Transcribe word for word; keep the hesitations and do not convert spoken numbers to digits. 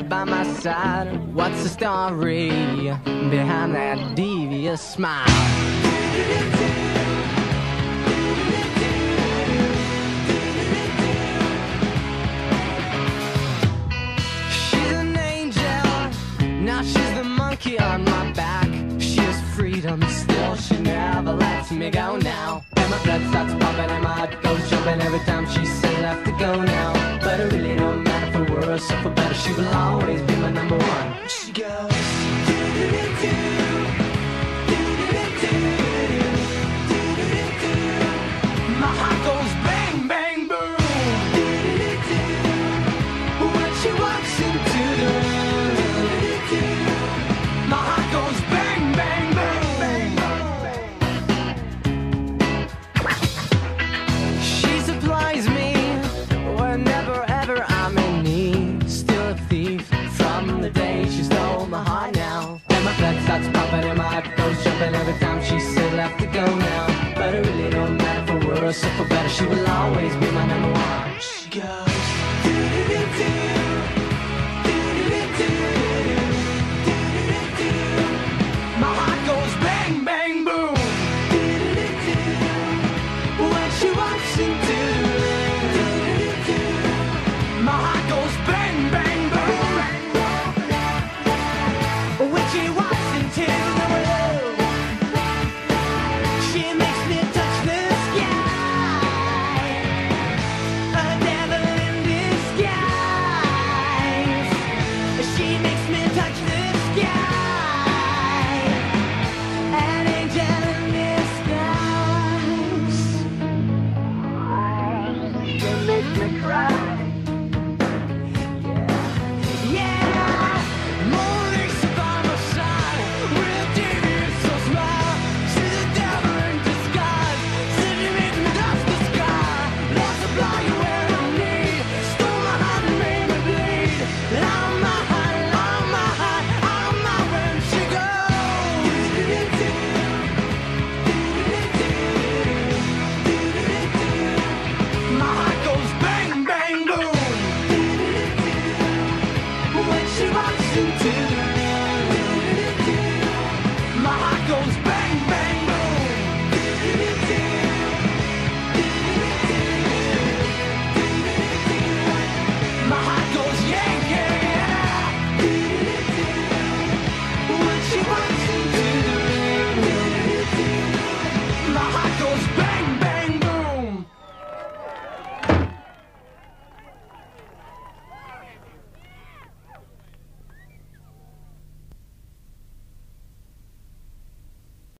by my side. What's the story behind that devious smile? She's an angel, now she's the monkey on my back. She is freedom, still she never lets me go now. And my blood starts pumping and my heart goes jumping every time she says I have to go now. But it really don't matter for worse or for better, she will always be my number one. She goes my heart goes bang, bang, boom when she walks into the room. My heart goes bang, bang, boom. She supplies me whenever ever I'm in need. Still a thief from the day she stole my heart now. And my blood starts pumping and my heart goes jumping every time she says I have to go now. But it really don't matter for worse or for better, she will always be my number one. She goes my heart goes bang, bang, boom when she walks into the room. My heart goes bang, bang, boom when she walks into the room. She makes me touch the sky, a devil in disguise. She makes me touch the sky, an angel in disguise. She makes me cry.